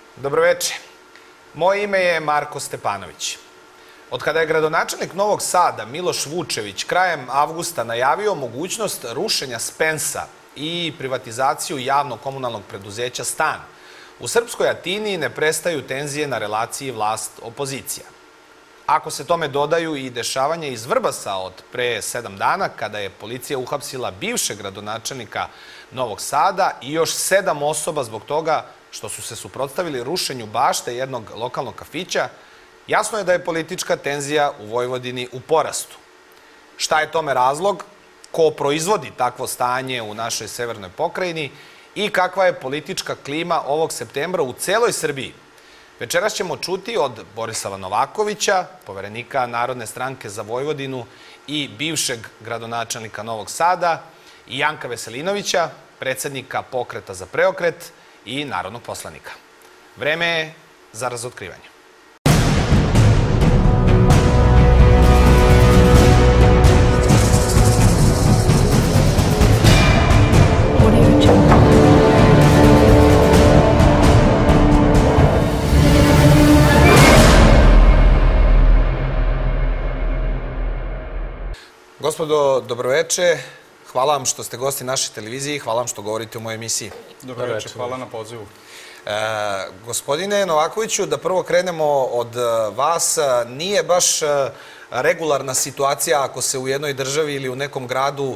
Dobroveče. Moje ime je Marko Stepanović. Od kada je gradonačelnik Novog Sada Miloš Vučević krajem avgusta najavio mogućnost rušenja Spensa i privatizaciju javnog komunalnog preduzeća Stan, u srpskoj Atini ne prestaju tenzije na relaciji vlast-opozicija. Ako se tome dodaju i dešavanje iz Vrbasa od pre 7 dana, kada je policija uhapsila bivšeg gradonačelnika Novog Sada i još 7 osoba zbog toga što su se suprotstavili rušenju bašte jednog lokalnog kafića, jasno je da je politička tenzija u Vojvodini u porastu. Šta je tome razlog? Ko proizvodi takvo stanje u našoj severnoj pokrajini i kakva je politička klima ovog septembra u celoj Srbiji? Večeras ćemo čuti od Borislava Novakovića, poverenika Narodne stranke za Vojvodinu i bivšeg gradonačelnika Novog Sada, i Janka Veselinovića, predsednika Pokreta za preokret i narodnog poslanika. Vreme je za razotkrivanje. Gospodo, dobroveče. Hvala vam što ste gosti naše televizije i hvala vam što govorite u mojoj emisiji. Dobroveče, hvala na pozivu. Gospodine Novakoviću, da prvo krenemo od vas. Nije baš regularna situacija ako se u jednoj državi ili u nekom gradu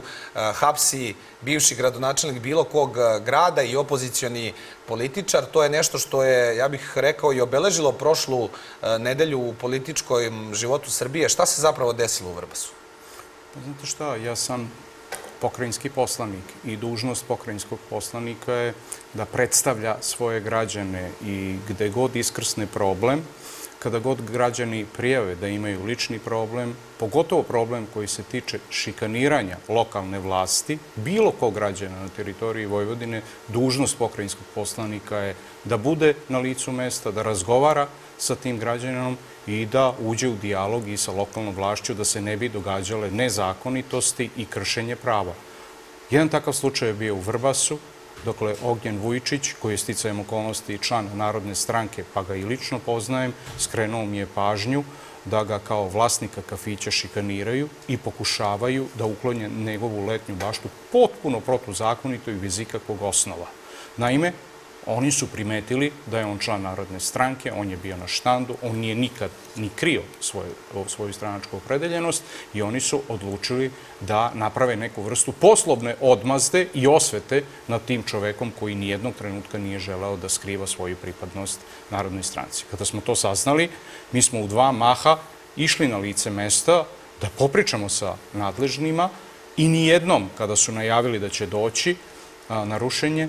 hapsi bivši gradonačelnik bilo kog grada i opozicioni političar. To je nešto što je, ja bih rekao, i obeležilo prošlu nedelju u političkom životu Srbije. Šta se zapravo desilo u Vrbasu? Znate šta, ja sam pokrajinski poslanik i dužnost pokrajinskog poslanika je da predstavlja svoje građane i gde god iskrsne problem, kada god građani prijave da imaju lični problem, pogotovo problem koji se tiče šikaniranja lokalne vlasti, bilo kog građana na teritoriji Vojvodine, dužnost pokrajinskog poslanika je da bude na licu mesta, da razgovara sa tim građaninom i da uđe u dijalog i sa lokalnom vlašću da se ne bi događale nezakonitosti i kršenje prava. Jedan takav slučaj je bio u Vrbasu, dokle Ognjen Vujčić, koji je sticajem okolnosti član Narodne stranke, pa ga i lično poznajem, skrenuo mi je pažnju da ga kao vlasnika kafića šikaniraju i pokušavaju da uklonje njegovu letnju baštu potpuno protuzakonito i bez ikakvog osnova. Naime, oni su primetili da je on član Narodne stranke, on je bio na štandu, on nije nikad ni krio svoju stranačku opredeljenost i oni su odlučili da naprave neku vrstu poslovne odmazde i osvete nad tim čovekom koji nijednog trenutka nije želeo da skriva svoju pripadnost Narodnoj stranci. Kada smo to saznali, mi smo u 2 maha išli na lice mesta da popričamo sa nadležnima i nijednom, kada su najavili da će doći na rušenje,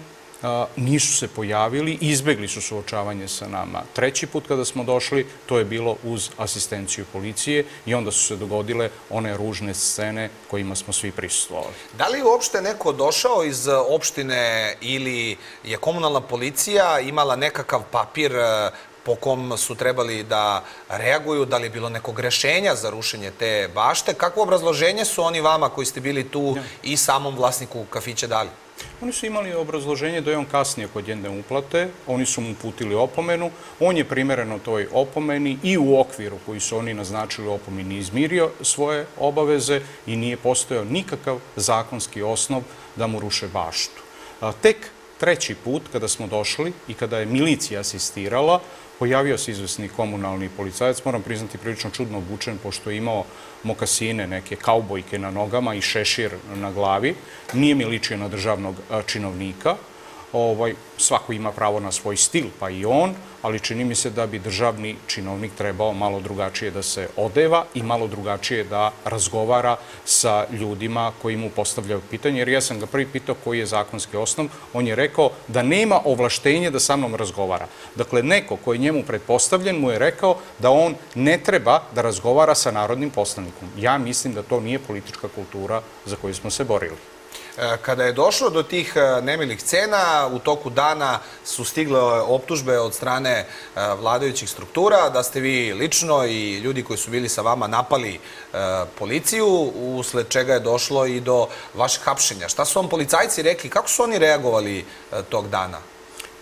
nisu se pojavili, izbegli su suočavanje sa nama. 3. put kada smo došli, to je bilo uz asistenciju policije i onda su se dogodile one ružne scene kojima smo svi prisustvovali. Da li je uopšte neko došao iz opštine ili je komunalna policija imala nekakav papir po kom su trebali da reaguju, da li je bilo nekog rešenja za rušenje te bašte? Kakvo obrazloženje su oni vama koji ste bili tu i samom vlasniku kafića dali? Oni su imali obrazloženje da je on kasnije kod jedne uplate, oni su mu uputili opomenu, on je primereno toj opomeni i u okviru koji su oni naznačili opomeni izmirio svoje obaveze i nije postojao nikakav zakonski osnov da mu ruše baštu. Tek 3. put kada smo došli i kada je milicija asistirala, pojavio se izvesni komunalni policajac, moram priznati prilično čudno obučen, pošto je imao mokasine, neke kaubojke na nogama i šešir na glavi. Nije mi ličio na državnog činovnika. Svako ima pravo na svoj stil, pa i on, ali čini mi se da bi državni činovnik trebao malo drugačije da se odeva i malo drugačije da razgovara sa ljudima koji mu postavljaju pitanje, jer ja sam ga prvi pitao koji je zakonski osnov, on je rekao da nema ovlaštenje da sa mnom razgovara. Dakle, neko koji je njemu pretpostavljen mu je rekao da on ne treba da razgovara sa narodnim poslanikom. Ja mislim da to nije politička kultura za koju smo se borili. Kada je došlo do tih nemilih scena, u toku dana su stigle optužbe od strane vladajućih struktura da ste vi lično i ljudi koji su bili sa vama napali policiju, usled čega je došlo i do vašeg hapšenja. Šta su vam policajci rekli? Kako su oni reagovali tog dana?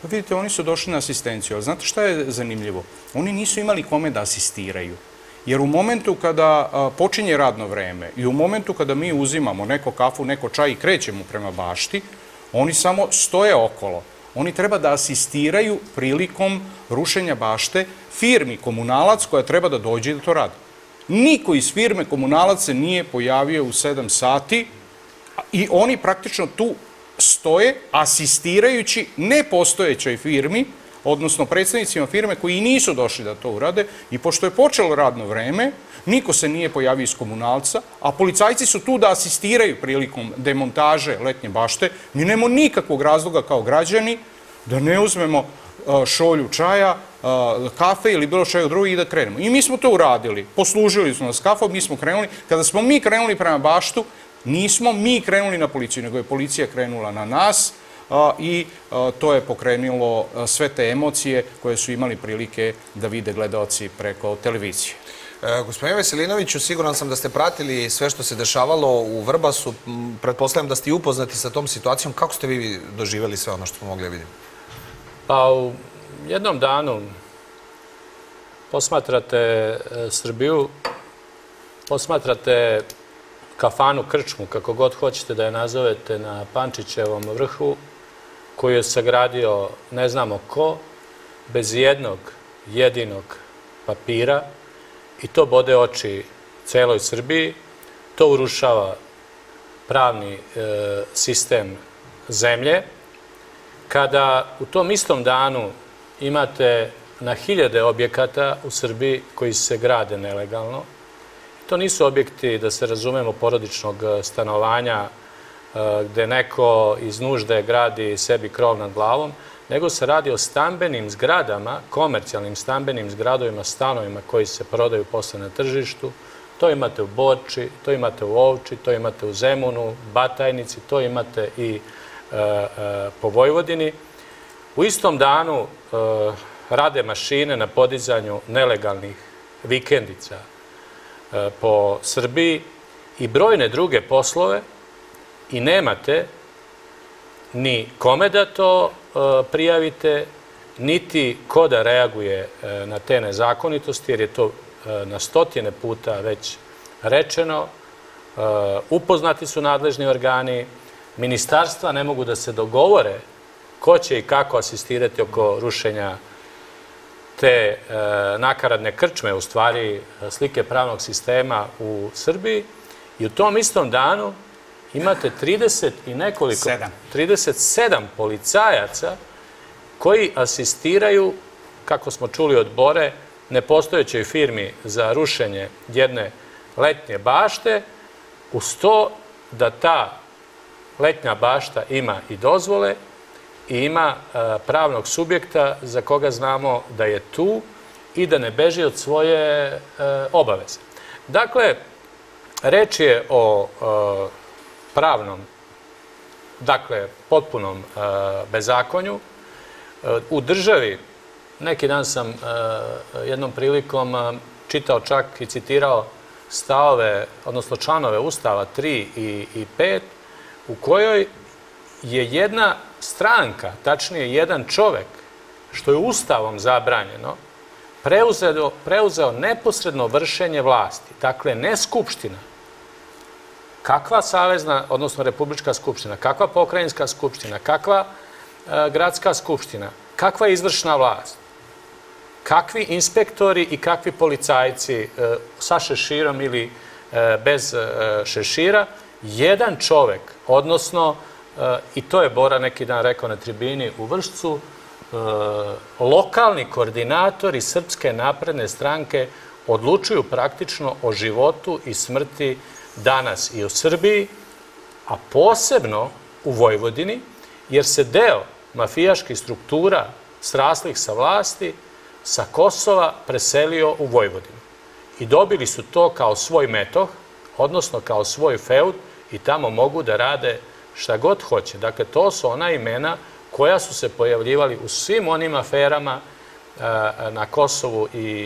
Pa vidite, oni su došli na asistenciju, ali znate šta je zanimljivo? Oni nisu imali kome da asistiraju. Jer u momentu kada počinje radno vreme i u momentu kada mi uzimamo neko kafu, neko čaj i krećemo prema bašti, oni samo stoje okolo. Oni treba da asistiraju prilikom rušenja bašte firmi Komunalac koja treba da dođe i da to radi. Niko iz firme Komunalac se nije pojavio u 7 sati i oni praktično tu stoje asistirajući nepostojećoj firmi, odnosno predstavnicima firme koji nisu došli da to urade i pošto je počelo radno vreme, niko se nije pojavio iz Komunalca, a policajci su tu da asistiraju prilikom demontaže letnje bašte, mi nemamo nikakvog razloga kao građani da ne uzmemo šolju čaja, kafe ili bilo čega drugo i da krenemo. I mi smo to uradili, poslužili smo nas kafom, mi smo krenuli. Kada smo mi krenuli prema baštu, nismo mi krenuli na policiju, nego je policija krenula na nas i to je pokrenulo sve te emocije koje su imali prilike da vide gledaoci preko televizije. Gospodine Veselinoviću, siguran sam da ste pratili sve što se dešavalo u Vrbasu. Pretpostavljam da ste i upoznati sa tom situacijom. Kako ste vi doživjeli sve ono što smo mogli da vidimo? Pa u jednom danu posmatrate Srbiju, posmatrate kafanu, krčmu, kako god hoćete da je nazovete, na Pančićevom vrhu, koju je sagradio ne znamo ko, bez jednog jedinog papira, i to bode oči celoj Srbiji, to urušava pravni sistem zemlje. Kada u tom istom danu imate na hiljade objekata u Srbiji koji se grade nelegalno, to nisu objekti, da se razumemo, porodičnog stanovanja gde neko iz nužde gradi sebi krov nad glavom, nego se radi o stambenim zgradama, komercijalnim stambenim zgradovima, stanovima koji se prodaju posle na tržištu. To imate u Borči, to imate u Ovči, to imate u Zemunu, Batajnici, to imate i po Vojvodini. U istom danu rade mašine na podizanju nelegalnih vikendica po Srbiji i brojne druge poslove i nemate ni kome da to prijavite, niti ko da reaguje na te nezakonitosti, jer je to na stotine puta već rečeno. Upoznati su nadležni organi, ministarstva ne mogu da se dogovore ko će i kako asistirati oko rušenja te nakaradne krčme, u stvari slike pravnog sistema u Srbiji, i u tom istom danu imate 37 policajaca koji asistiraju, kako smo čuli od Bore, nepostojećoj firmi za rušenje jedne letnje bašte, uz to da ta letnja bašta ima i dozvole i ima pravnog subjekta za koga znamo da je tu i da ne beži od svoje obaveze. Dakle, reč je o pravnom, dakle, potpunom bezakonju. U državi, neki dan sam jednom prilikom čitao čak i citirao stavove, odnosno članove Ustava 3 i 5, u kojoj je jedna stranka, tačnije jedan čovek, što je Ustavom zabranjeno, preuzeo neposredno vršenje vlasti. Dakle, ne Skupština. Kakva savezna, odnosno Republička skupština, kakva pokrajinska skupština, kakva gradska skupština, kakva izvršna vlast, kakvi inspektori i kakvi policajci sa šeširom ili bez šešira, jedan čovek, odnosno, i to je Bora neki dan rekao na tribini u Vršcu, lokalni koordinatori Srpske napredne stranke odlučuju praktično o životu i smrti danas i u Srbiji, a posebno u Vojvodini, jer se deo mafijaških struktura sraslih sa vlasti sa Kosova preselio u Vojvodinu. I dobili su to kao svoj metoh, odnosno kao svoj feud, i tamo mogu da rade šta god hoće. Dakle, to su ona imena koja su se pojavljivali u svim onim aferama na Kosovu i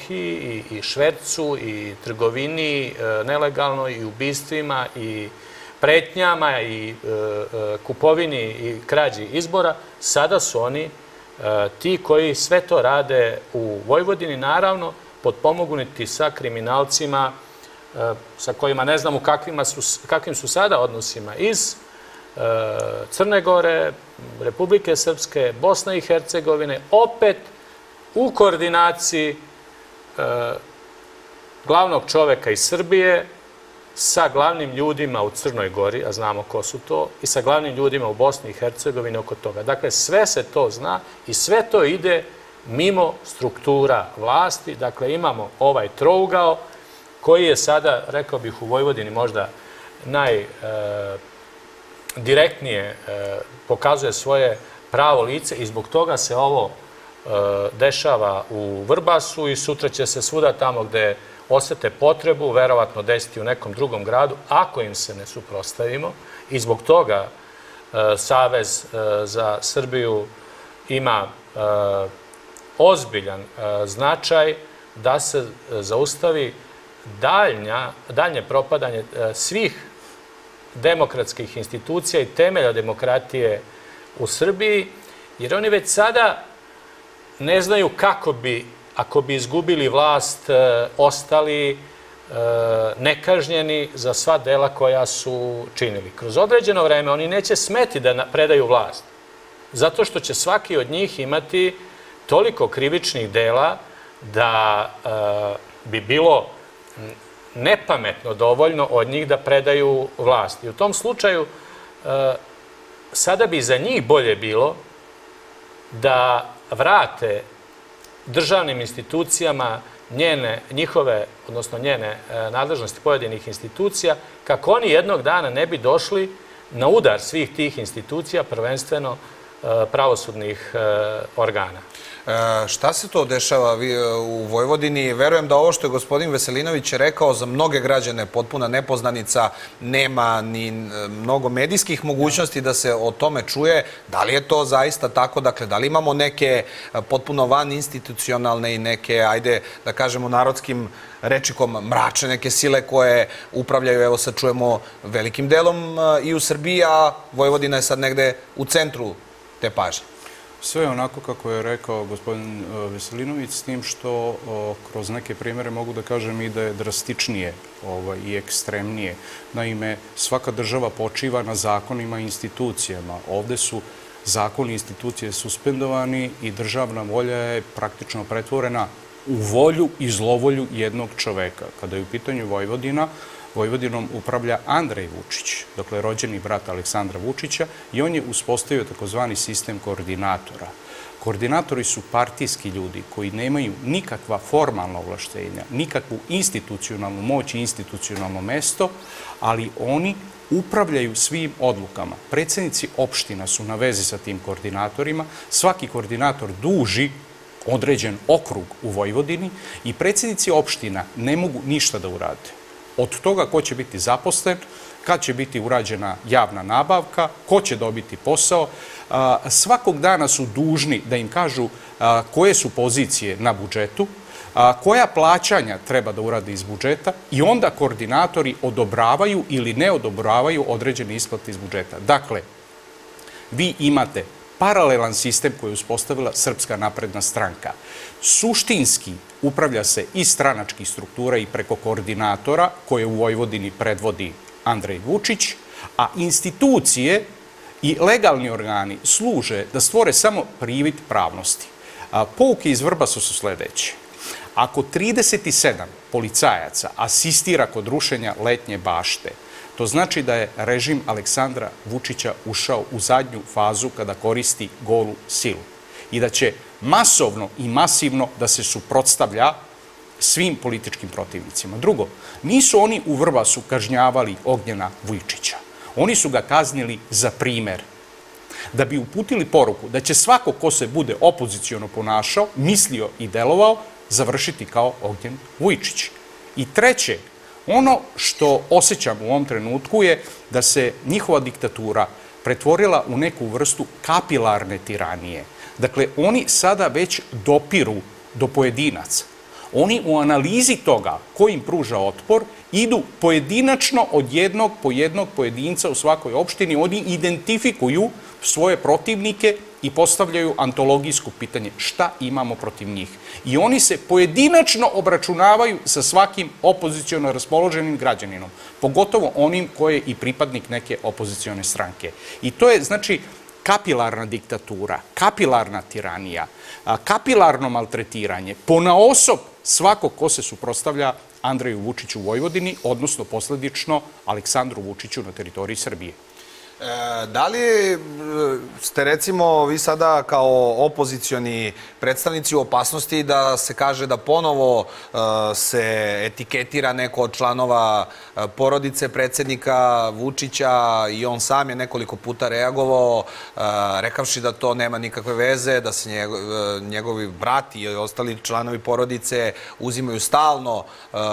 Metohiji, i švercu, i trgovini nelegalnoj, i ubistvima, i pretnjama i kupovini i krađi izbora, sada su oni ti koji sve to rade u Vojvodini, naravno potpomognuti sa kriminalcima sa kojima ne znam u kakvim su sada odnosima iz Crne Gore, Republike Srpske, Bosne i Hercegovine, opet u koordinaciji glavnog čoveka iz Srbije sa glavnim ljudima u Crnoj Gori, a znamo ko su to, i sa glavnim ljudima u Bosni i Hercegovini oko toga. Dakle, sve se to zna i sve to ide mimo struktura vlasti. Dakle, imamo ovaj trougao koji je sada, rekao bih, u Vojvodini možda najdirektnije pokazuje svoje pravo lice i zbog toga se ovo dešava u Vrbasu i sutra će se svuda tamo gde osete potrebu, verovatno desiti u nekom drugom gradu, ako im se ne suprotstavimo. I zbog toga Savez za Srbiju ima ozbiljan značaj da se zaustavi daljnje propadanje svih demokratskih institucija i temelja demokratije u Srbiji, jer oni već sada ne znaju kako bi, ako bi izgubili vlast, ostali nekažnjeni za sva dela koja su činili. Kroz određeno vreme oni neće smeti da predaju vlast, zato što će svaki od njih imati toliko krivičnih dela da bi bilo nepametno dovoljno od njih da predaju vlast. I u tom slučaju sada bi za njih bolje bilo da vrate državnim institucijama njihove, odnosno njene nadležnosti pojedinih institucija, kako oni jednog dana ne bi došli na udar svih tih institucija, prvenstveno pravosudnih organa. Šta se to dešava u Vojvodini? Verujem da ovo što je gospodin Veselinović rekao za mnoge građane potpuna nepoznanica, nema ni mnogo medijskih mogućnosti da se o tome čuje. Da li je to zaista tako? Dakle, da li imamo neke potpuno van institucionalne i neke, ajde da kažemo narodskim rečnikom, mračne neke sile koje upravljaju, evo sad čujemo, velikim delom i u Srbiji, a Vojvodina je sad negde u centru te pažnje? Sve onako kako je rekao gospodin Veselinović, s tim što kroz neke primere mogu da kažem i da je drastičnije i ekstremnije. Naime, svaka država počiva na zakonima i institucijama. Ovde su zakoni i institucije suspendovani i državna volja je praktično pretvorena u volju i zlovolju jednog čoveka. Kada je u pitanju Vojvodina, Vojvodinom upravlja Andrej Vučić, dakle rođeni brat Aleksandra Vučića, i on je uspostavio takozvani sistem koordinatora. Koordinatori su partijski ljudi koji nemaju nikakva formalna ovlaštenja, nikakvu institucionalnu moć i institucionalno mesto, ali oni upravljaju svim odlukama. Predsednici opština su na vezi sa tim koordinatorima, svaki koordinator duži određen okrug u Vojvodini i predsednici opština ne mogu ništa da urade. Od toga ko će biti zaposlen, kad će biti urađena javna nabavka, ko će dobiti posao. Svakog dana su dužni da im kažu koje su pozicije na budžetu, koja plaćanja treba da urade iz budžeta i onda koordinatori odobravaju ili ne odobravaju određene isplate iz budžeta. Dakle, vi imate paralelan sistem koji je uspostavila Srpska napredna stranka. Suštinski upravlja se i stranačkih struktura i preko koordinatora koje u Vojvodini predvodi Andrej Vučić, a institucije i legalni organi služe da stvore samo privid pravnosti. Pouke iz Vrbasa su sledeće. Ako 37 policajaca asistira kod rušenja letnje bašte, to znači da je režim Aleksandra Vučića ušao u zadnju fazu kada koristi golu silu i da će masovno i masivno da se suprotstavlja svim političkim protivnicima. Drugo, nisu oni u Vrbasu kažnjavali Ognjena Vučića. Oni su ga kaznili za primer, da bi uputili poruku da će svako ko se bude opoziciono ponašao, mislio i delovao, završiti kao Ognjen Vučić. I treće, ono što osjećam u ovom trenutku je da se njihova diktatura pretvorila u neku vrstu kapilarne tiranije. Dakle, oni sada već dopiru do pojedinaca. Oni u analizi toga ko im pruža otpor idu pojedinačno od jednog po jednog pojedinca u svakoj opštini, oni identifikuju svoje protivnike i postavljaju antologijsko pitanje šta imamo protiv njih. I oni se pojedinačno obračunavaju sa svakim opoziciono raspoloženim građaninom, pogotovo onim koji je i pripadnik neke opozicione stranke. I to je, znači, kapilarna diktatura, kapilarna tiranija, kapilarno maltretiranje, ponaosob svakog ko se suprotstavlja Andreju Vučiću u Vojvodini, odnosno posledično Aleksandru Vučiću na teritoriji Srbije. Da li ste, recimo, vi sada kao opozicioni predstavnici u opasnosti da se kaže da ponovo se etiketira neko od članova porodice predsjednika Vučića i on sam je nekoliko puta reagovao, rekavši da to nema nikakve veze, da se njegovi brati i ostali članovi porodice uzimaju stalno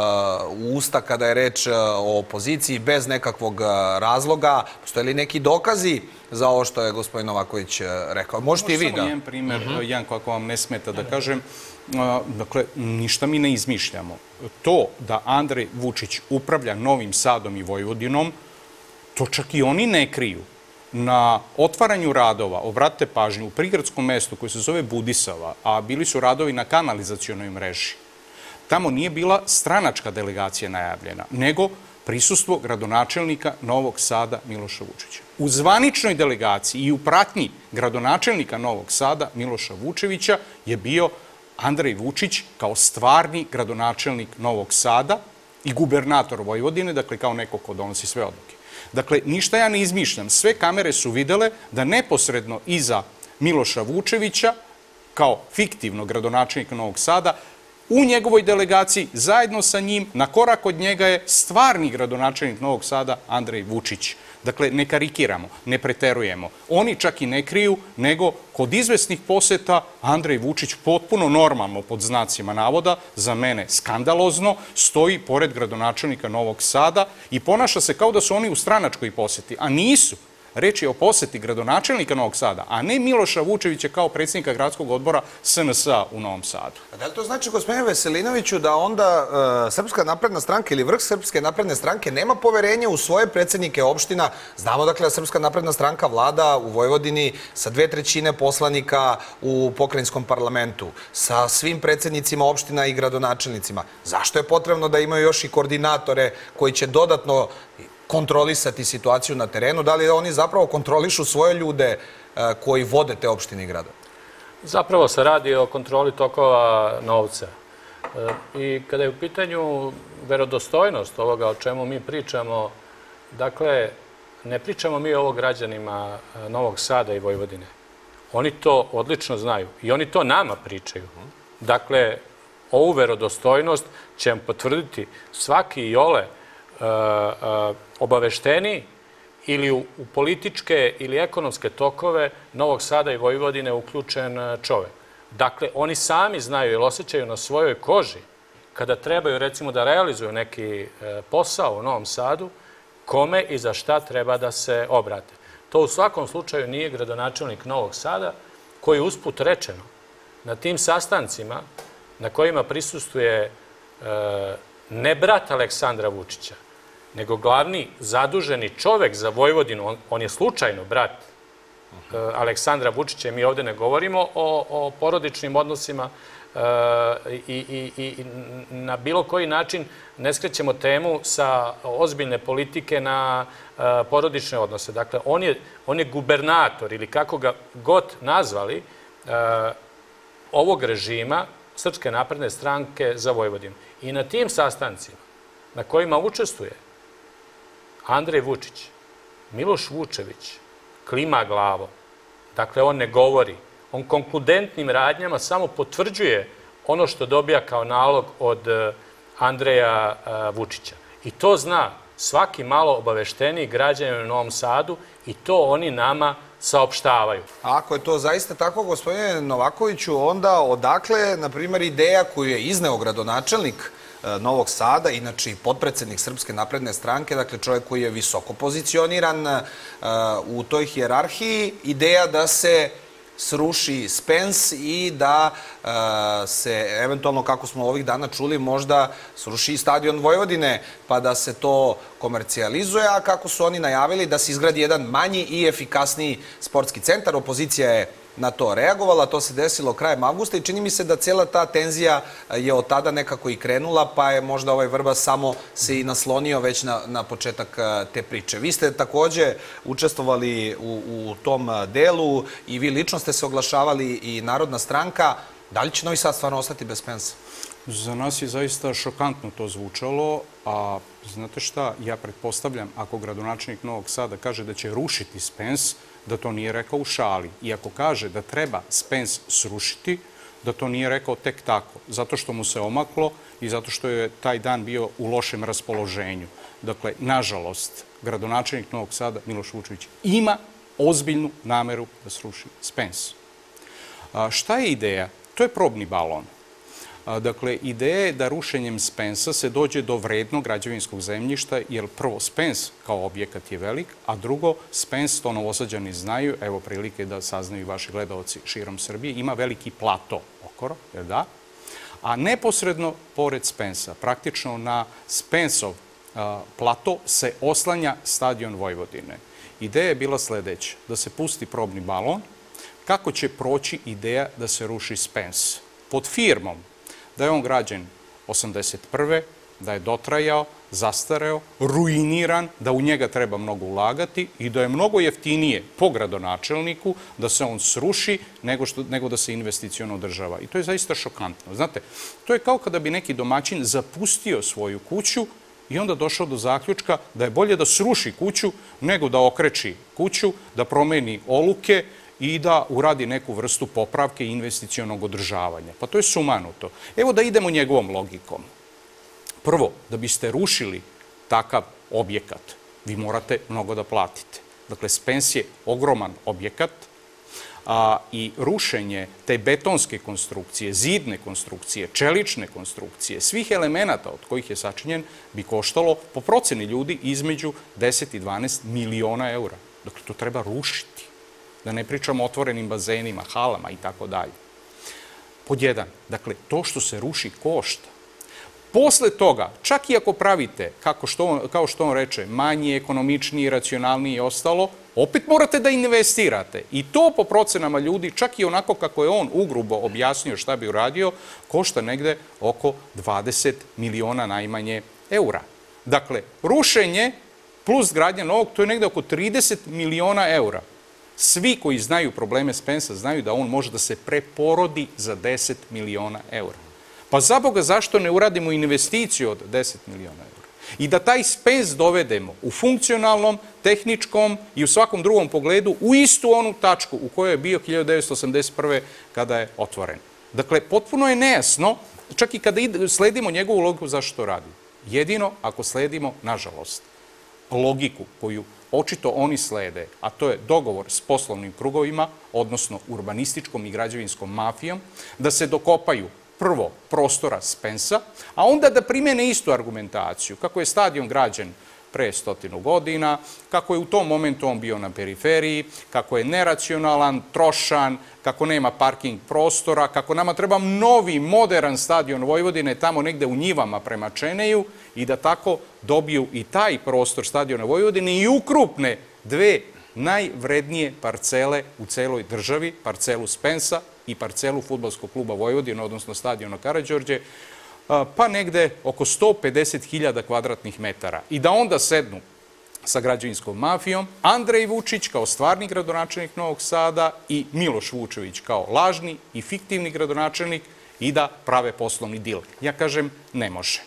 u usta kada je reč o opoziciji bez nekakvog razloga? Postoje li neki dokazi za ovo što je gospodin Novaković rekao? Možete i vi da... Samo jedan primer, Janko, ako vam ne smeta da kažem. Dakle, ništa mi ne izmišljamo. To da Andrej Vučić upravlja Novim Sadom i Vojvodinom, to čak i oni ne kriju. Na otvaranju radova, obratite pažnju, u prigradskom mestu koje se zove Budisava, a bili su radovi na kanalizacionoj mreži, tamo nije bila stranačka delegacija najavljena, nego prisustvo gradonačelnika Novog Sada Miloša Vučevića. U zvaničnoj delegaciji i u pratnji gradonačelnika Novog Sada Miloša Vučevića je bio Andrej Vučić kao stvarni gradonačelnik Novog Sada i gubernator Vojvodine, dakle kao neko ko donosi sve odluke. Dakle, ništa ja ne izmišljam. Sve kamere su videle da neposredno iza Miloša Vučevića, kao fiktivno gradonačelnika Novog Sada, u njegovoj delegaciji, zajedno sa njim, na korak od njega je stvarni gradonačelnik Novog Sada Andrej Vučić. Dakle, ne karikiramo, ne preterujemo. Oni čak i ne kriju, nego kod izvesnih poseta Andrej Vučić potpuno normalno, pod znacima navoda, za mene skandalozno, stoji pored gradonačelnika Novog Sada i ponaša se kao da su oni u stranačkoj poseti, a nisu. Reč je o poseti gradonačelnika Novog Sada, a ne Miloša Vučevića kao predsjednika gradskog odbora SNS-a u Novom Sadu. A da li to znači, gospodine Veselinoviću, da onda Srpska napredna stranka ili vrh Srpske napredne stranke nema poverenje u svoje predsjednike opština? Znamo, dakle, da Srpska napredna stranka vlada u Vojvodini sa 2/3 poslanika u pokrajinskom parlamentu, sa svim predsjednicima opština i gradonačelnicima. Zašto je potrebno da imaju još i koordinatore koji će dodatno kontrolisati situaciju na terenu? Da li oni zapravo kontrolišu svoje ljude koji vode te opštine i gradove? Zapravo se radi o kontroli tokova novca. I kada je u pitanju verodostojnost ovoga o čemu mi pričamo, dakle, ne pričamo mi ovo građanima Novog Sada i Vojvodine. Oni to odlično znaju i oni to nama pričaju. Dakle, ovu verodostojnost će vam potvrditi svaki iole obavešteni ili u političke ili ekonomske tokove Novog Sada i Vojvodine uključen čovek. Dakle, oni sami znaju ili osjećaju na svojoj koži kada trebaju, recimo, da realizuju neki posao u Novom Sadu, kome i za šta treba da se obrate. To u svakom slučaju nije gradonačelnik Novog Sada, koji usput rečeno na tim sastancima na kojima prisustuje ne brat Aleksandra Vučića, nego glavni zaduženi čovek za Vojvodinu, on je slučajno brat Aleksandra Vučića i mi ovde ne govorimo o porodičnim odnosima i na bilo koji način ne skrećemo temu sa ozbiljne politike na porodične odnose. Dakle, on je gubernator ili kako ga god nazvali ovog režima Srpske napredne stranke za Vojvodinu. I na tim sastancima na kojima učestvuje Andrej Vučić, Miloš Vučević klima glavom. Dakle, on ne govori. On konkludentnim radnjama samo potvrđuje ono što dobija kao nalog od Andreja Vučića. I to zna svaki malo obavešteniji građanin u Novom Sadu i to oni nama saopštavaju. Ako je to zaista tako, gospodine Novakoviću, onda odakle, na primjer, ideja koju je izneo gradonačelnik Novog Sada, inače i potpredsednik Srpske napredne stranke, dakle čovjek koji je visoko pozicioniran u toj hijerarhiji, ideja da se sruši Spens i da se eventualno, kako smo ovih dana čuli, možda sruši i stadion Vojvodine, pa da se to komercijalizuje, a kako su oni najavili da se izgradi jedan manji i efikasniji sportski centar. Opozicija je na to reagovala, to se desilo krajem avgusta i čini mi se da cijela ta tenzija je od tada nekako i krenula, pa je možda ovaj Vrbas samo se i naslonio već na početak te priče. Vi ste takođe učestvovali u tom delu i vi lično ste se oglašavali i Narodna stranka. Da li će Novi Sad stvarno ostati bez Spensa? Za nas je zaista šokantno to zvučalo, a znate šta, ja pretpostavljam ako gradonačelnik Novog Sada kaže da će rušiti Spens, da to nije rekao u šali. I ako kaže da treba Spens srušiti, da to nije rekao tek tako, zato što mu se omaklo i zato što je taj dan bio u lošem raspoloženju. Dakle, nažalost, gradonačelnik Novog Sada, Miloš Vučević, ima ozbiljnu nameru da sruši Spens. Šta je ideja? To je probni balon. Dakle, ideja je da rušenjem Spensa se dođe do vrednog građevinskog zemljišta, jer prvo, Spens kao objekat je velik, a drugo, Spens, to Novosađani znaju, evo prilike da saznaju vaši gledaoci širom Srbije, ima veliki plato okolo, jer da? A neposredno pored Spensa, praktično na Spensov plato se oslanja stadion Vojvodine. Ideja je bila sledeća, da se pusti probni balon, kako će proći ideja da se ruši Spens. Pod firmom da je on građen 81. da je dotrajao, zastareo, ruiniran, da u njega treba mnogo ulagati i da je mnogo jeftinije po gradonačelniku da se on sruši nego da se investiciono održava. I to je zaista šokantno. Znate, to je kao kada bi neki domaćin zapustio svoju kuću i onda došao do zaključka da je bolje da sruši kuću nego da okreči kuću, da promeni oluke i da uradi neku vrstu popravke i investicionog održavanja. Pa to je sumanuto. Evo da idemo njegovom logikom. Prvo, da biste rušili takav objekat, vi morate mnogo da platite. Dakle, Spens je ogroman objekat i rušenje te betonske konstrukcije, zidne konstrukcije, čelične konstrukcije, svih elemenata od kojih je sačinjen bi koštalo po proceni ljudi između 10 i 12 miliona eura. Dakle, to treba rušiti. Da ne pričamo o otvorenim bazenima, halama i tako dalje. Pod jedan, dakle, to što se ruši košta. Posle toga, čak i ako pravite, kao što on reče, manji, ekonomičniji, racionalniji i ostalo, opet morate da investirate. I to po procenama ljudi, čak i onako kako je on ugrubo objasnio šta bi uradio, košta negde oko 20 miliona najmanje eura. Dakle, rušenje plus gradnja novog, to je negde oko 30 miliona eura. Svi koji znaju probleme Spensa znaju da on može da se preporodi za 10 miliona eura. Pa za Boga, zašto ne uradimo investiciju od 10 miliona eura? I da taj Spens dovedemo u funkcionalnom, tehničkom i u svakom drugom pogledu u istu onu tačku u kojoj je bio 1981. kada je otvoren. Dakle, potpuno je nejasno, čak i kada sledimo njegovu logiku, zašto to radi. Jedino ako sledimo, nažalost, logiku koju očito oni slede, a to je dogovor s poslovnim krugovima, odnosno urbanističkom i građevinskom mafijom, da se dokopaju prvo prostora Spensa, a onda da primene istu argumentaciju, kako je stadion građen pre 100 godina, kako je u tom momentu on bio na periferiji, kako je neracionalan, trošan, kako nema parking prostora, kako nama treba novi, modern stadion Vojvodine tamo negde u njivama prema Čeneju i da tako dobiju i taj prostor stadiona Vojvodine i ukrupne dve najvrednije parcele u celoj državi, parcelu Spensa i parcelu Fudbalskog kluba Vojvodine, odnosno stadiona Karađorđe, pa negde oko 150.000 kvadratnih metara. I da onda sednu sa građevinskom mafijom Andrej Vučić kao stvarni gradonačelnik Novog Sada i Miloš Vučević kao lažni i fiktivni gradonačelnik i da prave poslovni dil. Ja kažem, ne može.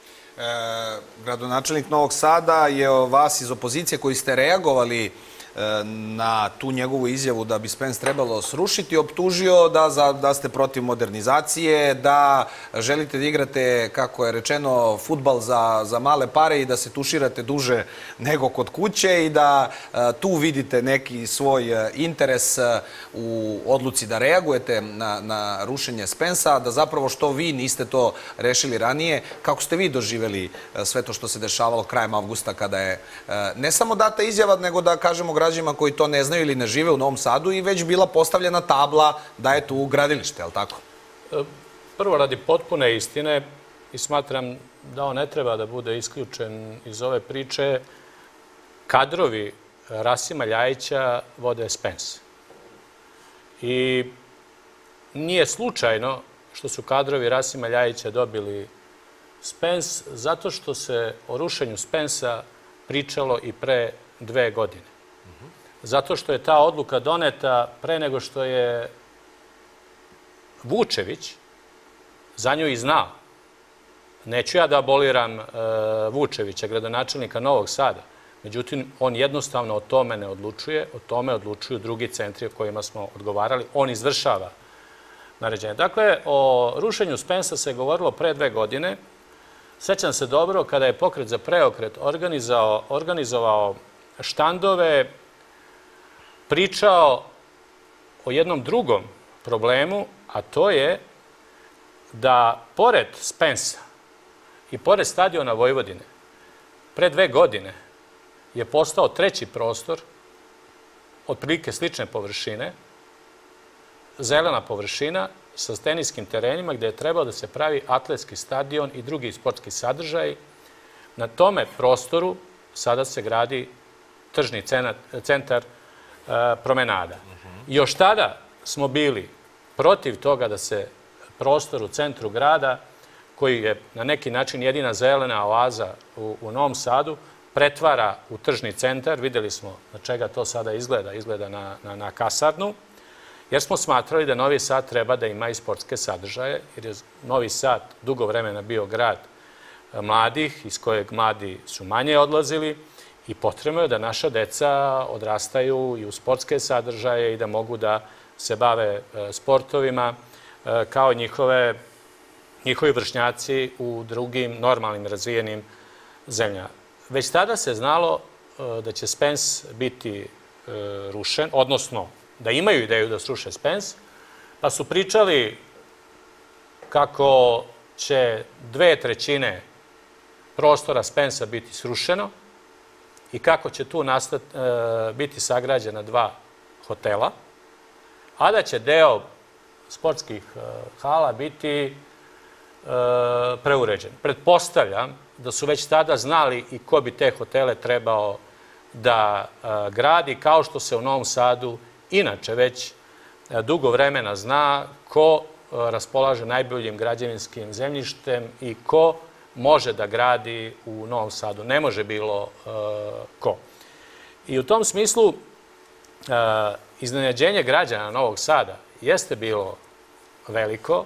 Gradonačelnik Novog Sada je vas iz opozicije koji ste reagovali na tu njegovu izjavu da bi Spens trebalo srušiti, optužio da ste protiv modernizacije, da želite da igrate, kako je rečeno, fudbal za male pare i da se tuširate duže nego kod kuće i da tu vidite neki svoj interes u odluci da reagujete na rušenje Spensa, da zapravo što vi niste to rešili ranije. Kako ste vi doživeli sve to što se dešavalo krajem avgusta kada je ne samo data izjava, nego da kažemo Beograđanima koji to ne znaju ili ne žive u Novom Sadu i već bila postavljena tabla da je tu gradilište, je li tako? Prvo, radi potpune istine, i smatram da on ne treba da bude isključen iz ove priče, kadrovi Rasima Ljajića vode Spens. I nije slučajno što su kadrovi Rasima Ljajića dobili Spens, zato što se o rušenju Spensa pričalo i pre 2 godine. Zato što je ta odluka doneta pre nego što je Vučević za nju i znao. Neću ja da aboliram Vučevića, gradonačelnika Novog Sada. Međutim, on jednostavno o tome ne odlučuje, o tome odlučuju drugi centri o kojima smo odgovarali. On izvršava naređenje. Dakle, o rušenju Spensa se govorilo pre 2 godine. Sećam se dobro kada je Pokret za preokret organizovao štandove, pričao o jednom drugom problemu, a to je da pored Spensa i pored stadiona Vojvodine pre 2 godine je postao 3. prostor, otprilike slične površine, zelena površina sa teniskim terenima gde je trebao da se pravi atletski stadion i drugi sportski sadržaj. Na tome prostoru sada se gradi tržni centar Promenada. Još tada smo bili protiv toga da se prostor u centru grada, koji je na neki način jedina zelena oaza u Novom Sadu, pretvara u tržni centar. Videli smo na čega to sada izgleda. Izgleda na kasarnu. Jer smo smatrali da Novi Sad treba da ima i sportske sadržaje, jer je Novi Sad dugo vremena bio grad mladih, iz kojeg mladi su manje odlazili i potrebno je da naša deca odrastaju i u sportske sadržaje i da mogu da se bave sportovima kao njihovi vršnjaci u drugim normalnim razvijenim zemljama. Već tada se znalo da će Spens biti rušen, odnosno da imaju ideju da sruše Spens, pa su pričali kako će 2/3 prostora Spensa biti srušeno i kako će tu biti sagrađena 2 hotela, a da će deo sportskih hala biti preuređen. Pretpostavljam da su već tada znali i ko bi te hotele trebao da gradi, kao što se u Novom Sadu inače već dugo vremena zna ko raspolaže najboljim građevinskim zemljištem i ko može da gradi u Novom Sadu. Ne može bilo ko. I u tom smislu iznenađenje građana Novog Sada jeste bilo veliko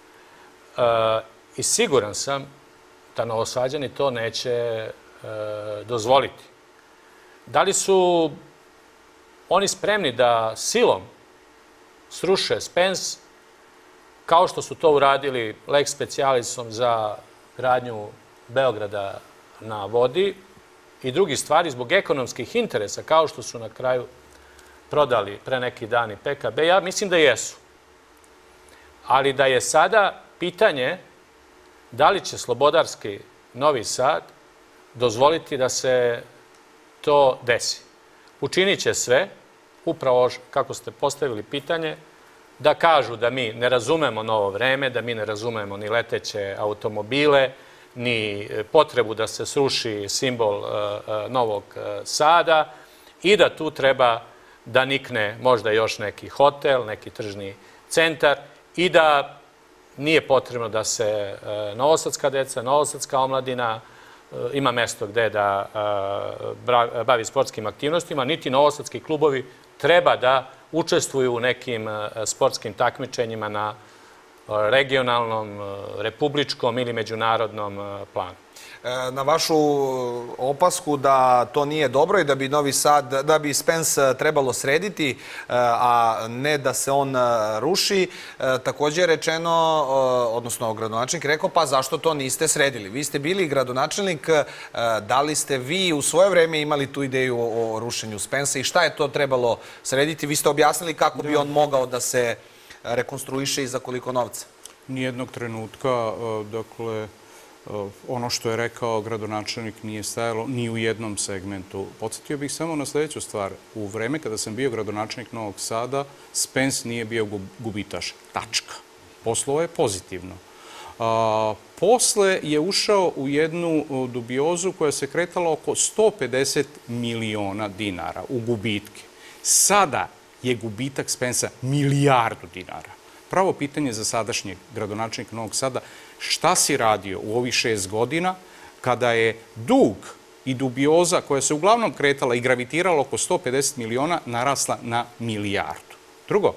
i siguran sam da Novosađani to neće dozvoliti. Da li su oni spremni da silom sruše Spens, kao što su to uradili lex specialisom za gradnju Beograda na vodi i drugi stvari zbog ekonomskih interesa, kao što su na kraju prodali pre neki dan i PKB? Ja mislim da jesu. Ali da je sada pitanje da li će slobodarski Novi Sad dozvoliti da se to desi. Učinit će sve, upravo kako ste postavili pitanje, da kažu da mi ne razumemo novo vreme, da mi ne razumemo ni leteće automobile, ni potrebu da se sruši simbol Novog Sada i da tu treba da nikne možda još neki hotel, neki tržni centar i da nije potrebno da se novosadska deca, novosadska omladina ima mesto gde da bavi sportskim aktivnostima, niti novosadski klubovi treba da učestvuju u nekim sportskim takmičenjima na regionalnom, republičkom ili međunarodnom planu. Na vašu opasku da to nije dobro i da bi Novi Sad, da bi Spens trebalo srediti, a ne da se on ruši, također je rečeno, odnosno gradonačelnik rekao, pa zašto to niste sredili? Vi ste bili gradonačelnik, da li ste vi u svoje vreme imali tu ideju o rušenju Spensa i šta je to trebalo srediti? Vi ste objasnili kako bi on mogao da se rekonstruiše i za koliko novca? Nijednog trenutka, dakle, ono što je rekao gradonačelnik nije stajalo ni u jednom segmentu. Podsjetio bih samo na sljedeću stvar. U vreme kada sam bio gradonačelnik Novog Sada, Spens nije bio gubitaš. Tačka. Poslovao je pozitivno. Posle je ušao u jednu dubiozu koja se kretala oko 150 miliona dinara u gubitke. Sada je gubitak Spensa milijardu dinara. Pravo pitanje za sadašnjeg gradonačelnika Novog Sada, šta si radio u ovih 6 godina kada je dug i dubioza koja se uglavnom kretala i gravitirala oko 150 miliona narasla na milijardu? Drugo,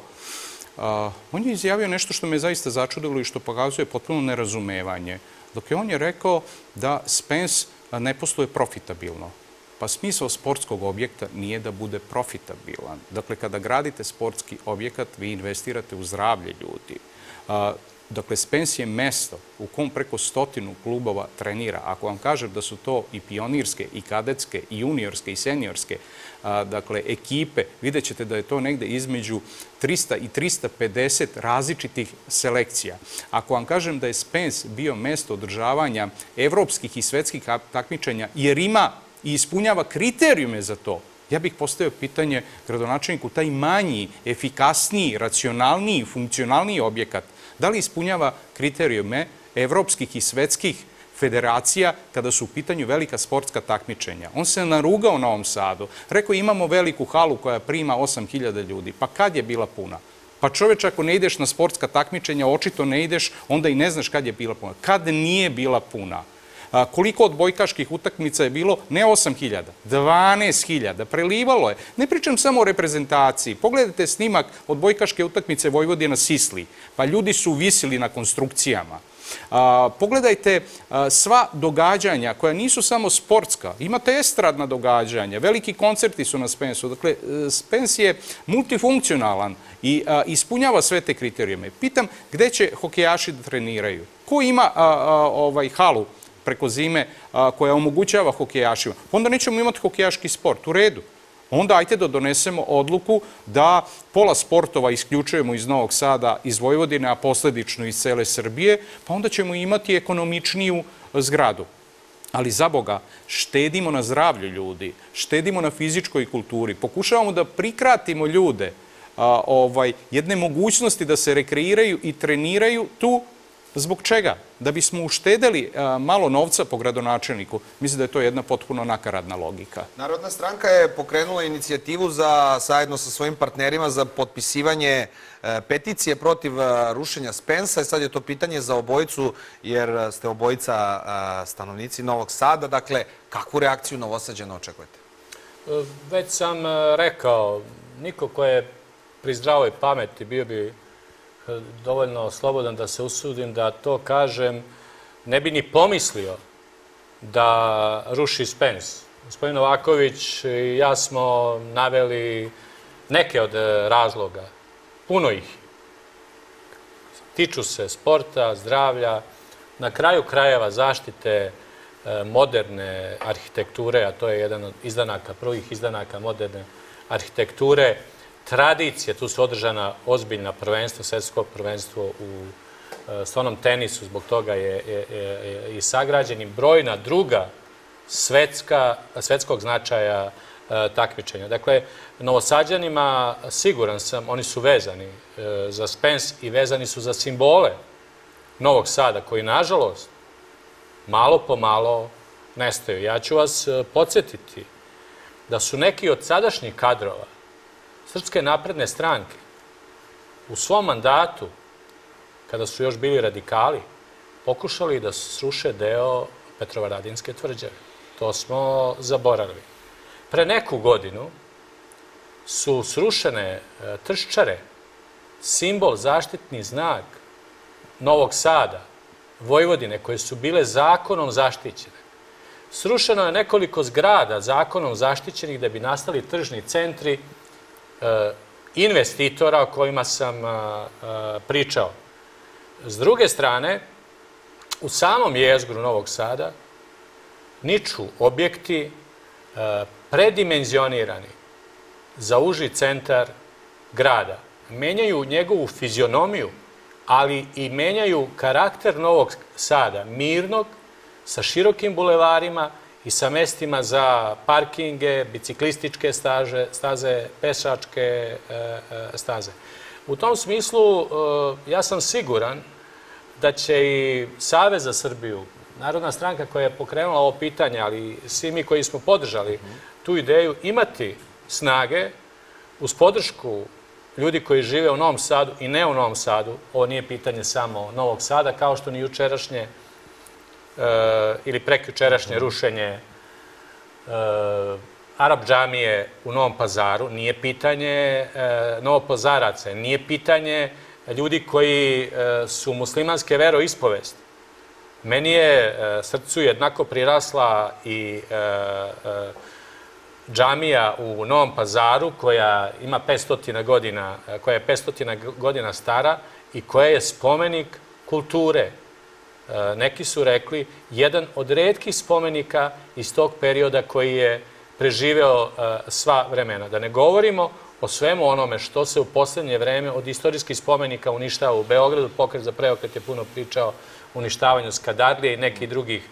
on je izjavio nešto što me zaista začudilo i što pokazuje potpuno nerazumevanje. Dok je on je rekao da Spens ne posluje profitabilno. Pa smisao sportskog objekta nije da bude profitabilan. Dakle, kada gradite sportski objekat, vi investirate u zdravlje ljudi. Dakle, Spens je mesto u kom preko 100 klubova trenira. Ako vam kažem da su to i pionirske, i kadetske, i juniorske, i seniorske, dakle, ekipe, vidjet ćete da je to negde između 300 i 350 različitih selekcija. Ako vam kažem da je Spens bio mesto održavanja evropskih i svetskih takmičenja, jer ima i ispunjava kriterijume za to, ja bih postavio pitanje gradonačelniku, taj manji, efikasniji, racionalniji, funkcionalniji objekat, da li ispunjava kriterijume evropskih i svetskih federacija kada su u pitanju velika sportska takmičenja? On se narugao Novom Sadu. Rekao, imamo veliku halu koja prima 8.000 ljudi. Pa kad je bila puna? Pa čoveč, ako ne ideš na sportska takmičenja, očito ne ideš, onda i ne znaš kad je bila puna. Kad nije bila puna? Koliko odbojkaških utakmica je bilo? Ne 8.000, 12.000. Prelivalo je. Ne pričam samo o reprezentaciji. Pogledajte snimak odbojkaške utakmice Vojvodine na Sisli. Pa ljudi su visili na konstrukcijama. Pogledajte sva događanja koja nisu samo sportska. Imate estradna događanja. Veliki koncerti su na Spensu. Dakle, Spens je multifunkcionalan i ispunjava sve te kriterijume. Pitam, gde će hokejaši da treniraju? Ko ima halu preko zime koja omogućava hokejašima? Onda nećemo imati hokejaški sport. U redu. Onda ajte da donesemo odluku da pola sportova isključujemo iz Novog Sada, iz Vojvodine, a posledično iz cele Srbije, pa onda ćemo imati ekonomičniju zgradu. Ali za Boga, štedimo na zdravlju ljudi, štedimo na fizičkoj kulturi, pokušavamo da prikratimo ljude jedne mogućnosti da se rekreiraju i treniraju tu. Zbog čega? Da bismo uštedeli malo novca po gradonačelniku. Mislim da je to jedna potpuno nakaradna logika. Narodna stranka je pokrenula inicijativu zajedno sa svojim partnerima za potpisivanje peticije protiv rušenja Spensa. Sad je to pitanje za obojicu, jer ste obojica stanovnici Novog Sada. Dakle, kakvu reakciju Novosađana očekujete? Već sam rekao, niko ko je pri zdravoj pameti bio bi dovoljno slobodan da se usudim da to kažem, ne bi ni pomislio da ruši Spens. Gospodin Novaković i ja smo naveli neke od razloga, puno ih. Tiču se sporta, zdravlja, na kraju krajeva zaštite moderne arhitekture, a to je jedan od izdanaka, prvih izdanaka moderne arhitekture, tradicije, tu su održana ozbiljna prvenstva, svetsko prvenstvo u stvarnom tenisu, zbog toga je i sagrađen i brojna druga svetskog značaja takmičenja. Dakle, Novosađanima, siguran sam, oni su vezani za Spens i vezani su za simbole Novog Sada, koji, nažalost, malo po malo nestaju. Ja ću vas podsjetiti da su neki od sadašnjih kadrova Srpske napredne stranke u svom mandatu, kada su još bili radikali, pokušali da sruše deo Petrovaradinske tvrđave. To smo zaboravili. Pre neku godinu su srušene Trščare, simbol, zaštitni znak Novog Sada, Vojvodine, koje su bile zakonom zaštićene. Srušeno je nekoliko zgrada zakonom zaštićenih da bi nastali tržni centri investitora o kojima sam pričao. S druge strane, u samom jezgru Novog Sada niču objekti predimenzionirani za uži centar grada. Menjaju njegovu fizionomiju, ali i menjaju karakter Novog Sada, mirnog, sa širokim bulevarima i sa mestima za parkinge, biciklističke staze, pešačke staze. U tom smislu ja sam siguran da će i Savez za Srbiju, Narodna stranka koja je pokrenula ovo pitanje, ali svi mi koji smo podržali tu ideju, imati snage uz podršku ljudi koji žive u Novom Sadu i ne u Novom Sadu. Ovo nije pitanje samo Novog Sada, kao što ni jučerašnje ili prekjučerašnje rušenje Arap džamije u Novom Pazaru nije pitanje Novopazaraca, nije pitanje ljudi koji su muslimanske veroispovesti. Meni je srcu jednako prirasla i džamija u Novom Pazaru koja ima 500 godina, koja je 500 godina stara i koja je spomenik kulture. Neki su rekli jedan od retkih spomenika iz tog perioda koji je preživeo sva vremena. Da ne govorimo o svemu onome što se u poslednje vreme od istorijskih spomenika uništava u Beogradu. Pokret za preokret je puno pričao o uništavanju Skadarlije i nekih drugih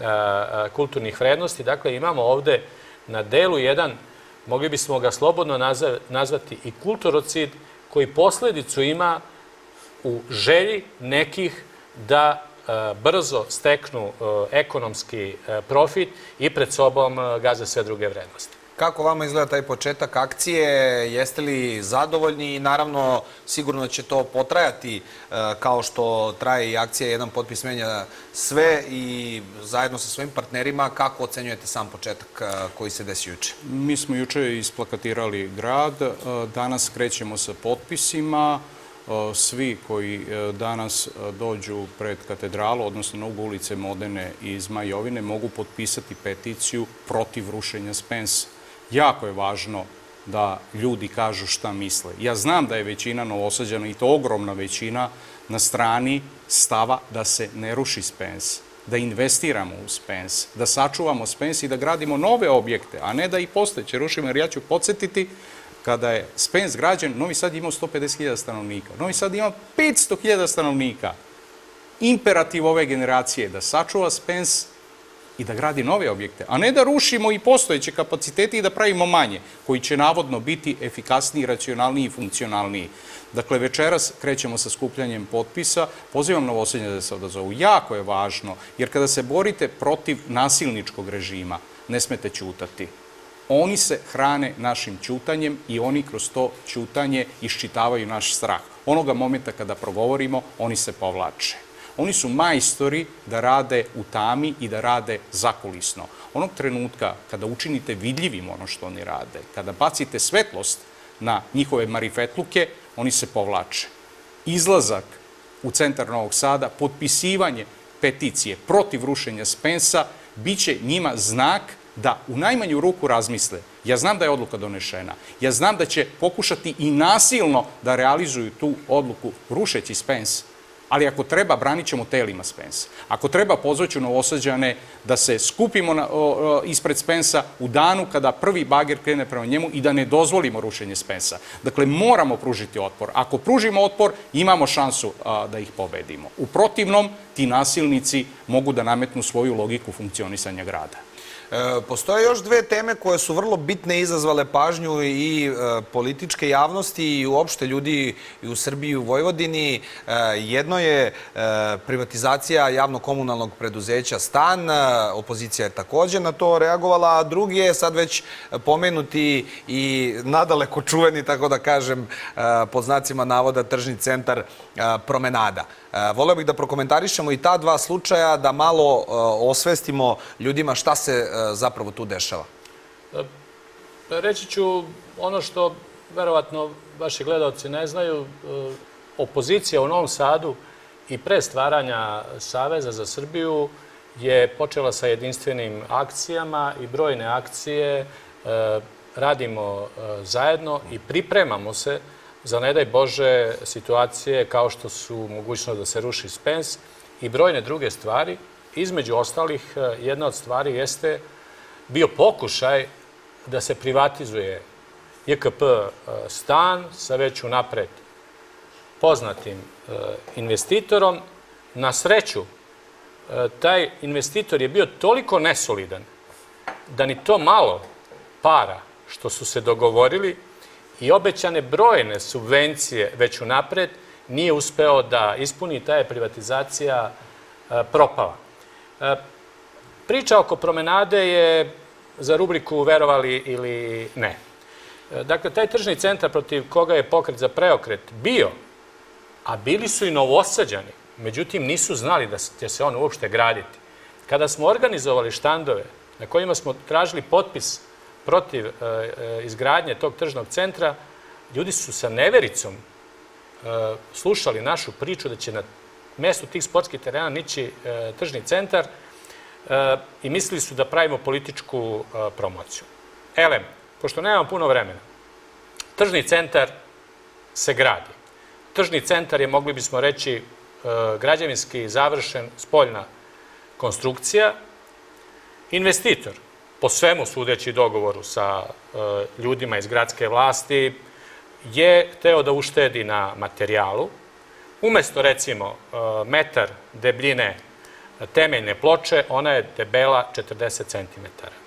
kulturnih vrednosti. Dakle, imamo ovde na delu jedan, mogli bismo ga slobodno nazvati i kulturocid, koji posledicu ima u želji nekih da brzo steknu ekonomski profit i pred sobom gaze sve druge vrednosti. Kako vama izgleda taj početak akcije? Jeste li zadovoljni? I naravno, sigurno će to potrajati kao što traje i akcija Jedan potpis menja sve i zajedno sa svojim partnerima. Kako ocenjujete sam početak koji se desi juče? Mi smo juče isplakatirali grad, danas krećemo sa potpisima. Svi koji danas dođu pred katedralu, odnosno na uglu ulice Modene i Zmajovine, mogu potpisati peticiju protiv rušenja Spensa. Jako je važno da ljudi kažu šta misle. Ja znam da je većina Novosađana, i to ogromna većina, na strani stava da se ne ruši Spens, da investiramo u Spens, da sačuvamo Spens i da gradimo nove objekte, a ne da i postojeće rušimo. Jer ja ću podsjetiti, kada je Spens građen, Novi Sad imao 150.000 stanovnika. Novi Sad ima 500.000 stanovnika. Imperativ ove generacije je da sačuva Spens i da gradi nove objekte, a ne da rušimo i postojeće kapacitete i da pravimo manje, koji će navodno biti efikasniji, racionalniji i funkcionalniji. Dakle, večeras krećemo sa skupljanjem potpisa. Pozivam Novosađane da se odazovu. Jako je važno, jer kada se borite protiv nasilničkog režima, ne smete ćutati. Oni se hrane našim ćutanjem i oni kroz to ćutanje iščitavaju naš strah. Onoga momenta kada progovorimo, oni se povlače. Oni su majstori da rade u tami i da rade zakulisno. Onog trenutka kada učinite vidljivim ono što oni rade, kada bacite svetlost na njihove marifetluke, oni se povlače. Izlazak u centar Novog Sada, potpisivanje peticije protiv rušenja Spensa, bit će njima znak da u najmanju ruku razmisle. Ja znam da je odluka donešena. Ja znam da će pokušati i nasilno da realizuju tu odluku rušeći Spens. Ali ako treba, branit ćemo telima Spensa. Ako treba, pozvaću Novosađane da se skupimo ispred Spensa u danu kada prvi bager krene prema njemu i da ne dozvolimo rušenje Spensa. Dakle, moramo pružiti otpor. Ako pružimo otpor, imamo šansu da ih pobedimo. U protivnom, ti nasilnici mogu da nametnu svoju logiku funkcionisanja grada. Postoje još dve teme koje su vrlo bitne i izazvale pažnju i političke javnosti i uopšte ljudi i u Srbiji i u Vojvodini. Jedno je privatizacija javno-komunalnog preduzeća Stan. Opozicija je takođe na to reagovala, a drugi je sad već pomenuti i nadaleko čuveni, tako da kažem, pod znacima navoda, tržni centar Promenada. Voleo bih da prokomentarišemo i ta dva slučaja, da malo osvestimo ljudima šta se zapravo tu dešava. Reći ću ono što verovatno vaši gledalci ne znaju. Opozicija u Novom Sadu i pre stvaranja Saveza za Srbiju je počela sa jedinstvenim akcijama i brojne akcije radimo zajedno i pripremamo se za, ne daj Bože, situacije kao što su mogućnost da se ruši Spens i brojne druge stvari. Između ostalih, jedna od stvari jeste bio pokušaj da se privatizuje JKP Stan sa već unapred poznatim investitorom. Na sreću, taj investitor je bio toliko nesolidan da ni to malo para što su se dogovorili i obećane brojne subvencije već unapred nije uspeo da ispuni, ta je privatizacija propala. Priča oko promenade je za rubriku verovali ili ne. Dakle, taj tržni centar protiv koga je Pokret za preokret bio, a bili su i Novosađani, međutim nisu znali da će se on uopšte graditi. Kada smo organizovali štandove na kojima smo tražili potpis protiv izgradnje tog tržnog centra, ljudi su sa nevericom slušali našu priču da će na mestu tih sportskih terena nići tržni centar i mislili su da pravimo političku promociju. Elem, pošto nemam puno vremena, tržni centar se gradi. Tržni centar je, mogli bismo reći, građevinski završen, spoljna konstrukcija. Investitor, po svemu sudeći dogovoru sa ljudima iz gradske vlasti, je hteo da uštedi na materijalu. Umesto, recimo, metar debljine temeljne ploče, ona je debela 40 cm.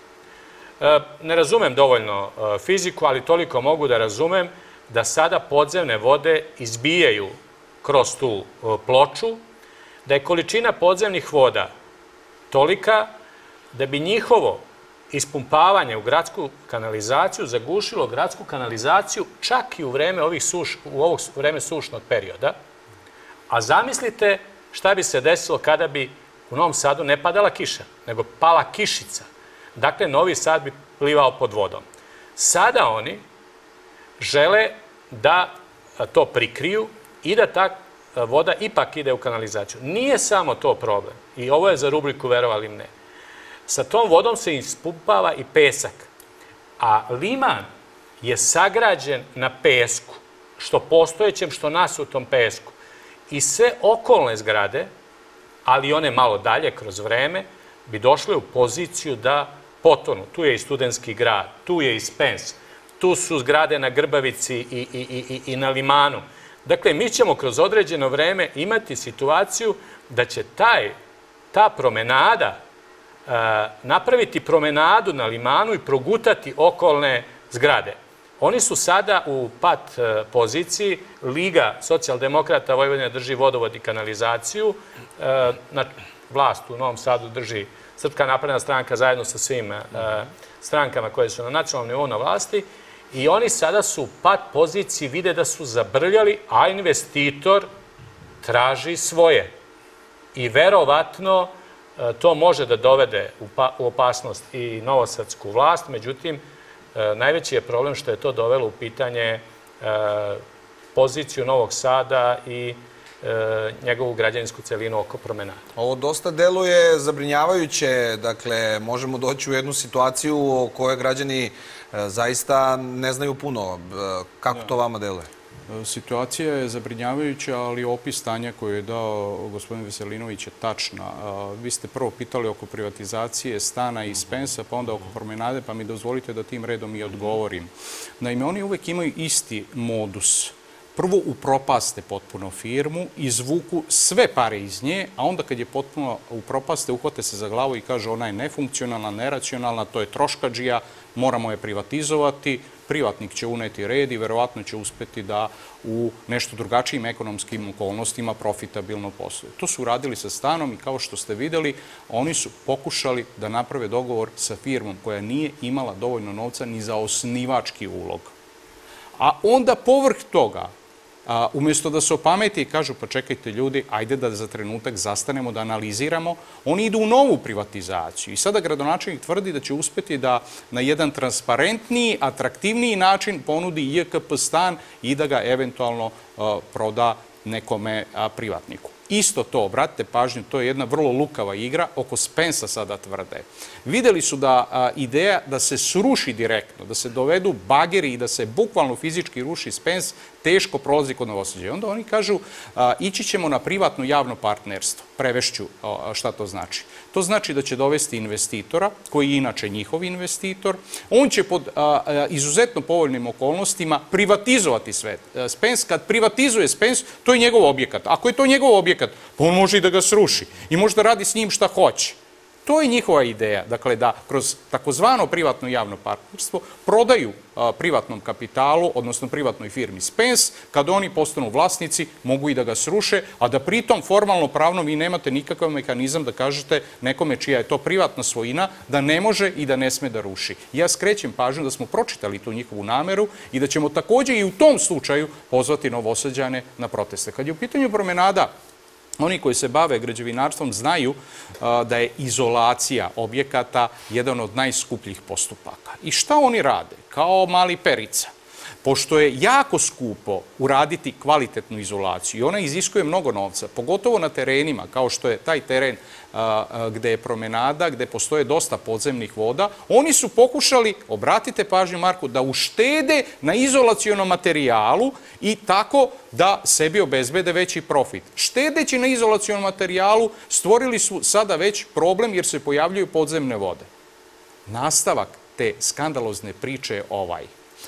Ne razumem dovoljno fiziku, ali toliko mogu da razumem da sada podzemne vode izbijaju kroz tu ploču, da je količina podzemnih voda tolika da bi njihovo ispumpavanje u gradsku kanalizaciju zagušilo gradsku kanalizaciju čak i u ovo vreme sušnog perioda. A zamislite šta bi se desilo kada bi u Novom Sadu ne padala kiša, nego pala kišica. Dakle, Novi Sad bi plivao pod vodom. Sada oni žele da to prikriju i da ta voda ipak ide u kanalizaciju. Nije samo to problem. I ovo je za rubriku verovali ili ne. Sa tom vodom se ispumpava i pesak. A liman je sagrađen na pesku, što postojećem, što nasutom pesku. I sve okolne zgrade, ali one malo dalje kroz vreme, bi došle u poziciju da potonu. Tu je i Studentski grad, tu je i Spens, tu su zgrade na Grbavici i na Limanu. Dakle, mi ćemo kroz određeno vreme imati situaciju da će ta promenada napraviti promenadu na Limanu i progutati okolne zgrade. Oni su sada u pat poziciji. Liga socijaldemokrata Vojvodine drži vodovod i kanalizaciju. Na vlast u Novom Sadu drži Srpska napredna stranka zajedno sa svim strankama koje su na nacionalnom nivou na vlasti. I oni sada su u pat poziciji, vide da su zabrljali, a investitor traži svoje. I verovatno to može da dovede u opasnost i novosadsku vlast, međutim, najveći je problem što je to dovelo u pitanje poziciju Novog Sada i njegovu građevinsku celinu oko promenada. Ovo dosta deluje zabrinjavajuće, dakle, možemo doći u jednu situaciju o kojoj građani zaista ne znaju puno. Kako to vama deluje? Situacija je zabrinjavajuća, ali opis stanja koju je dao gospodin Veselinović je tačna. Vi ste prvo pitali oko privatizacije stana i Spensa, pa onda oko promenade, pa mi dozvolite da tim redom i odgovorim. Naime, oni uvek imaju isti modus. Prvo upropaste potpuno firmu, izvuku sve pare iz nje, a onda kad je potpuno upropaste, uhvate se za glavu i kaže ona je nefunkcionalna, neracionalna, to je troškadžija, moramo je privatizovati, privatnik će uneti red i verovatno će uspeti da u nešto drugačijim ekonomskim okolnostima profitabilno posluju. To su uradili sa stanom i kao što ste videli, oni su pokušali da naprave dogovor sa firmom koja nije imala dovoljno novca ni za osnivački ulog. A onda povrh toga, umjesto da se opameti i kažu pa čekajte ljudi, ajde da za trenutak zastanemo, da analiziramo, oni idu u novu privatizaciju. I sada gradonačelnik tvrdi da će uspeti da na jedan transparentniji, atraktivniji način ponudi JKP stan i da ga eventualno proda nekome privatniku. Isto to, obratite pažnju, to je jedna vrlo lukava igra, oko Spensa sada tvrde. Videli su da ideja da se sruši direktno, da se dovedu bageri i da se bukvalno fizički ruši Spens, teško prolazi kod Novosađa. Onda oni kažu ići ćemo na privatno javno partnerstvo. Prevešću šta to znači. To znači da će dovesti investitora, koji je inače njihov investitor. On će pod izuzetno povoljnim okolnostima privatizovati sve. Spens, kad privatizuje Spens, to je njegov objekat. Ako je to njegov objekat, pa on može i da ga sruši i može da radi s njim šta hoće. To je njihova ideja, dakle da kroz takozvano privatno javno partnerstvo prodaju privatnom kapitalu, odnosno privatnoj firmi Spens, kad oni postanu vlasnici, mogu i da ga sruše, a da pritom formalno pravno vi nemate nikakav mehanizam da kažete nekome čija je to privatna svojina, da ne može i da ne sme da ruši. Ja skrećem pažnju da smo pročitali tu njihovu nameru i da ćemo takođe i u tom slučaju pozvati Novosađane na proteste. Kad je u pitanju promenada, oni koji se bave građevinarstvom znaju da je izolacija objekata jedan od najskupljih postupaka. I šta oni rade? Kao mali Perica. Pošto je jako skupo uraditi kvalitetnu izolaciju i ona iziskuje mnogo novca, pogotovo na terenima, kao što je taj teren gde je promenada, gde postoje dosta podzemnih voda, oni su pokušali, obratite pažnju Marku, da uštede na izolacionom materijalu i tako da sebi obezbede veći profit. Štedeći na izolacionom materijalu stvorili su sada već problem jer se pojavljuju podzemne vode. Nastavak te skandalozne priče je ovaj.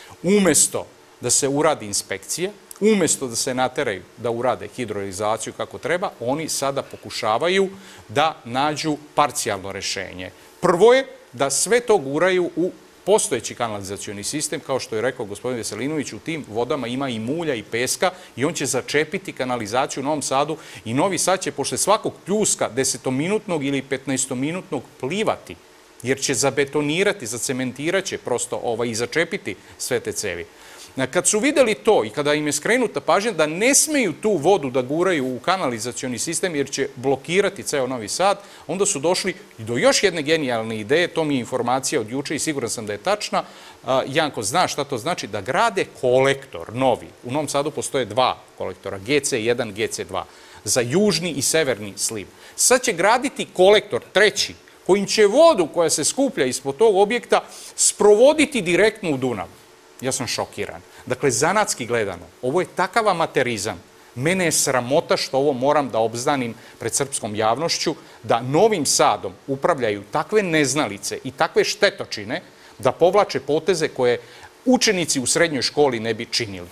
Umesto da se uradi inspekcija, umesto da se nateraju da urade hidrorealizaciju kako treba, oni sada pokušavaju da nađu parcijalno rešenje. Prvo je da sve to guraju u postojeći kanalizacioni sistem, kao što je rekao gospodin Veselinović, u tim vodama ima i mulja i peska i on će začepiti kanalizaciju u Novom Sadu i Novi Sad će posle svakog pljuska 10-minutnog ili 15-minutnog plivati, jer će zabetonirati, zacementirati prosto i začepiti sve te cevi. Kad su videli to i kada im je skrenuta pažnja da ne smeju tu vodu da guraju u kanalizacioni sistem jer će blokirati ceo Novi Sad, onda su došli do još jedne genijalne ideje, to mi je informacija od juče i siguran sam da je tačna. Janko zna šta to znači, da grade kolektor novi. U Novom Sadu postoje dva kolektora, GC1, GC2, za južni i severni sliv. Sad će graditi kolektor treći, kojim će vodu koja se skuplja ispod tog objekta sprovoditi direktno u Dunav. Ja sam šokiran. Dakle, zanatski gledano, ovo je takav amaterizam. Mene je sramota što ovo moram da obznanim pred srpskom javnošću, da Novim Sadom upravljaju takve neznalice i takve štetočine da povlače poteze koje učenici u srednjoj školi ne bi činili.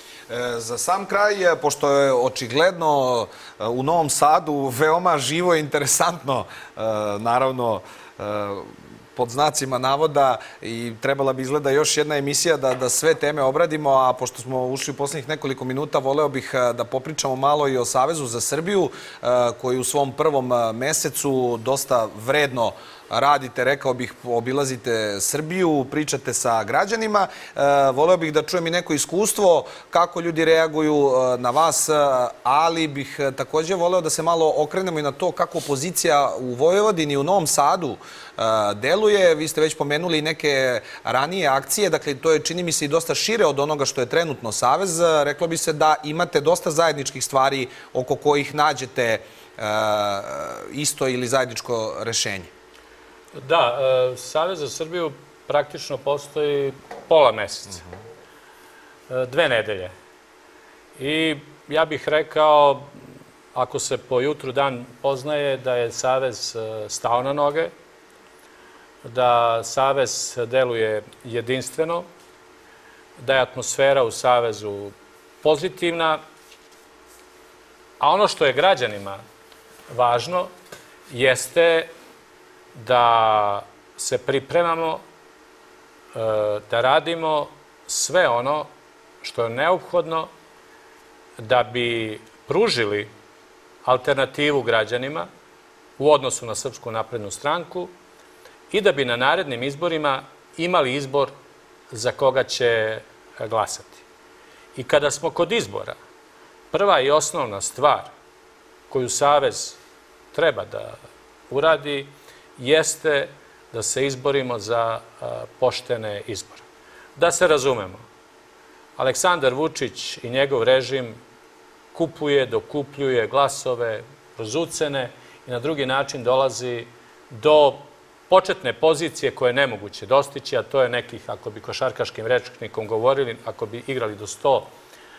Za sam kraj, pošto je očigledno u Novom Sadu veoma živo i interesantno, naravno, pod znacima navoda, i trebala bi izgleda još jedna emisija da sve teme obradimo, a pošto smo ušli u poslednjih nekoliko minuta, voleo bih da popričamo malo i o Savezu za Srbiju, koji u svom prvom mesecu dosta vredno radite, rekao bih, obilazite Srbiju, pričate sa građanima. Voleo bih da čujem i neko iskustvo kako ljudi reaguju na vas, ali bih takođe voleo da se malo okrenemo i na to kako opozicija u Vojvodini i u Novom Sadu deluje. Vi ste već pomenuli neke ranije akcije, dakle to je, čini mi se, i dosta šire od onoga što je trenutno Savez. Reklo bi se da imate dosta zajedničkih stvari oko kojih nađete isto ili zajedničko rešenje. Da, Savez za Srbiju praktično postoji pola meseca, 2 nedelje. I ja bih rekao, ako se po jutru dan poznaje, da je Savez stao na noge, da Savez deluje jedinstveno, da je atmosfera u Savezu pozitivna, a ono što je građanima važno jeste da se pripremamo, da radimo sve ono što je neophodno da bi pružili alternativu građanima u odnosu na Srpsku naprednu stranku i da bi na narednim izborima imali izbor za koga će glasati. I kada smo kod izbora, prva i osnovna stvar koju Savez treba da uradi jeste da se izborimo za poštene izbore. Da se razumemo, Aleksandar Vučić i njegov režim kupuje, dokupljuje glasove kroz ucene i na drugi način dolazi do početne pozicije koje je nemoguće dostići, a to je nekih, ako bi košarkaškim rečnikom govorili, ako bi igrali do 100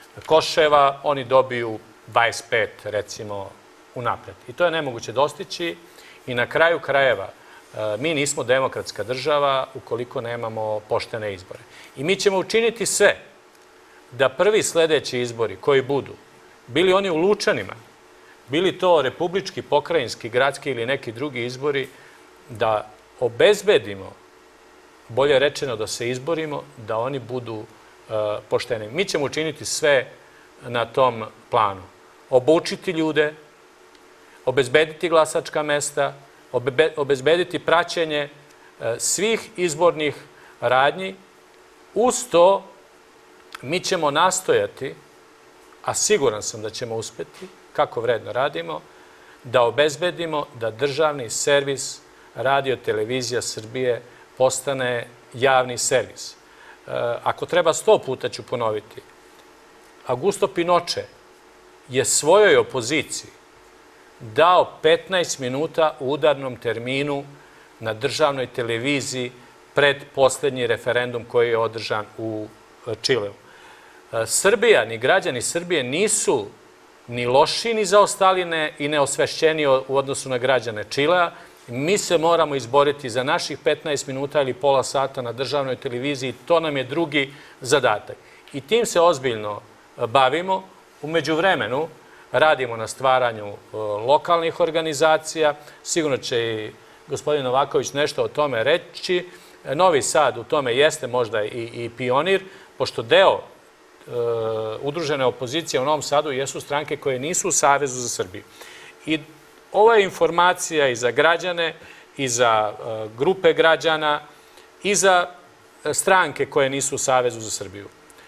koševa, oni dobiju 25, recimo, unapred. I to je nemoguće dostići i na kraju krajeva mi nismo demokratska država ukoliko nemamo poštene izbore. I mi ćemo učiniti sve da prvi sledeći izbori koji budu, bili oni u Lučanima, bili to republički, pokrajinski, gradski ili neki drugi izbori, da obezbedimo, bolje rečeno da se izborimo, da oni budu pošteni. Mi ćemo učiniti sve na tom planu. Obučiti ljude, obezbediti glasačka mesta, obezbediti praćenje svih izbornih radnji. Uz to mi ćemo nastojati, a siguran sam da ćemo uspeti, kako vredno radimo, da obezbedimo da državni servis Radio Televizija Srbije postane javni servis. Ako treba 100 puta ću ponoviti, Augusto Pinoče je svojoj opoziciji dao 15 minuta u udarnom terminu na državnoj televiziji pred poslednji referendum koji je održan u Čileu. Srbija, ni građani Srbije nisu ni loši, ni zaostaline i neosvešćeni u odnosu na građane Čilea. Mi se moramo izboriti za naših 15 minuta ili pola sata na državnoj televiziji. To nam je drugi zadatak. I tim se ozbiljno bavimo. U međuvremenu radimo na stvaranju lokalnih organizacija. Sigurno će i gospodin Novaković nešto o tome reći. Novi Sad u tome jeste možda i pionir, pošto deo udružene opozicije u Novom Sadu jesu stranke koje nisu u Savezu za Srbiju. I ova je informacija i za građane, i za grupe građana, i za stranke koje nisu u Savezu za Srbiju.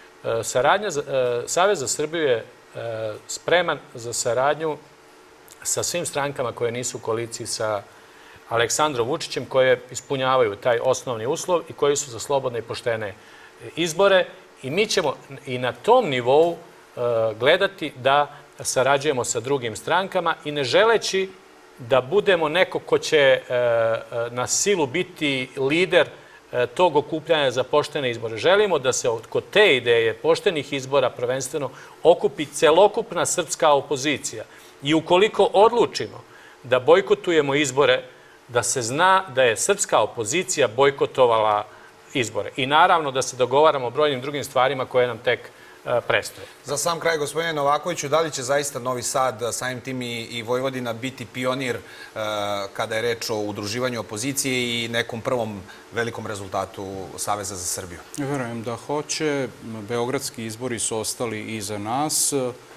Savez za Srbiju je spreman za saradnju sa svim strankama koje nisu u koaliciji sa Aleksandrom Vučićem, koje ispunjavaju taj osnovni uslov i koji su za slobodne i poštene izbore. I mi ćemo i na tom nivou gledati da sarađujemo sa drugim strankama i ne želeći da budemo neko ko će na silu biti lider tog okupljanja za poštene izbore. Želimo da se kod te ideje poštenih izbora prvenstveno okupi celokupna srpska opozicija. I ukoliko odlučimo da bojkotujemo izbore, da se zna da je srpska opozicija bojkotovala izbore. I naravno da se dogovaramo o brojnim drugim stvarima koje nam tek predstoje. Za sam kraj, gospodine Novakoviću, da li će zaista Novi Sad, samim tim i Vojvodina, biti pionir kada je reč o udruživanju opozicije i nekom prvom velikom rezultatu Saveza za Srbiju? Verujem da hoće. Beogradski izbori su ostali iza nas.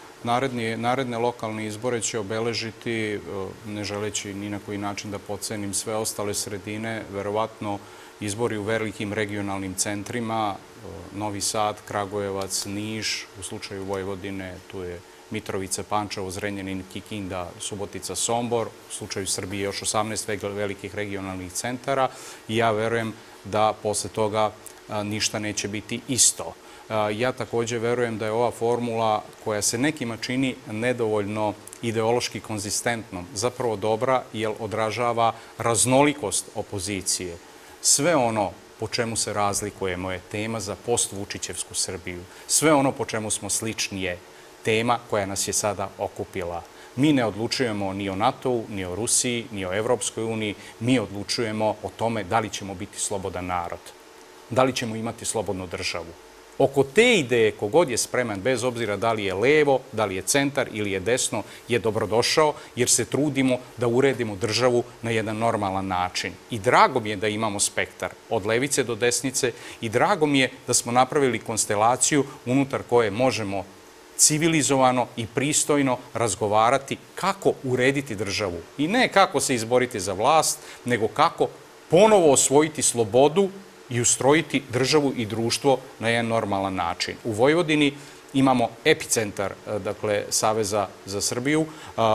Naredne lokalne izbore će obeležiti, ne želeći ni na koji način da potcenim sve ostale sredine, verovatno izbori u velikim regionalnim centrima, Novi Sad, Kragujevac, Niš, u slučaju Vojvodine tu je Mitrovica, Pančevo, Zrenjanin, Kikinda, Subotica, Sombor, u slučaju Srbije još 18 velikih regionalnih centara i ja verujem da posle toga ništa neće biti isto. Ja takođe verujem da je ova formula koja se nekima čini nedovoljno ideološki konzistentnom zapravo dobra jer odražava raznolikost opozicije. Sve ono po čemu se razlikujemo je tema za post-Vučićevsku Srbiju. Sve ono po čemu smo slični je tema koja nas je sada okupila. Mi ne odlučujemo ni o NATO-u, ni o Rusiji, ni o Evropskoj uniji. Mi odlučujemo o tome da li ćemo biti slobodan narod. Da li ćemo imati slobodnu državu. Oko te ideje, kogod je spreman, bez obzira da li je levo, da li je centar ili je desno, je dobrodošao jer se trudimo da uredimo državu na jedan normalan način. I drago mi je da imamo spektar od levice do desnice i drago mi je da smo napravili konstelaciju unutar koje možemo civilizovano i pristojno razgovarati kako urediti državu. I ne kako se izboriti za vlast, nego kako ponovo osvojiti slobodu i ustrojiti državu i društvo na jedan normalan način. U Vojvodini imamo epicentar, dakle, Saveza za Srbiju,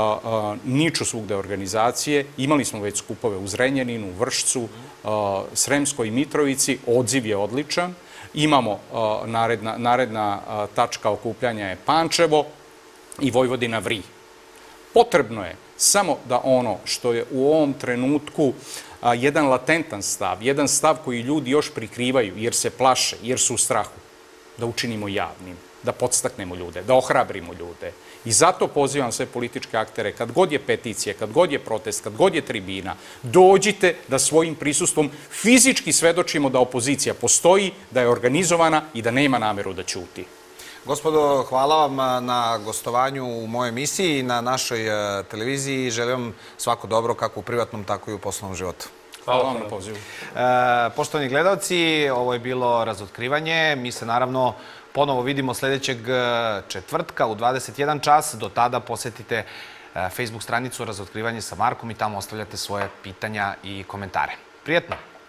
niču svugde organizacije, imali smo već skupove u Zrenjaninu, Vršcu, Sremskoj Mitrovici, odziv je odličan, imamo naredna tačka okupljanja je Pančevo i Vojvodina Vri. Potrebno je samo da ono što je u ovom trenutku jedan latentan stav, jedan stav koji ljudi još prikrivaju jer se plaše, jer su u strahu, da učinimo javnim. da podstaknemo ljude, da ohrabrimo ljude. I zato pozivam sve političke aktere, kad god je peticija, kad god je protest, kad god je tribina, dođite da svojim prisustvom fizički svedočimo da opozicija postoji, da je organizovana i da nema nameru da ćuti. Gospodo, hvala vam na gostovanju u mojoj emisiji i na našoj televiziji. Želim vam svako dobro kako u privatnom, tako i u poslovnom životu. Hvala vam na pozivu. Poštovani gledalci, ovo je bilo Razotkrivanje. Mi se naravno ponovo vidimo sledećeg četvrtka u 21 čas. Do tada posetite Facebook stranicu Razotkrivanje sa Markom i tamo ostavljate svoje pitanja i komentare. Prijetno!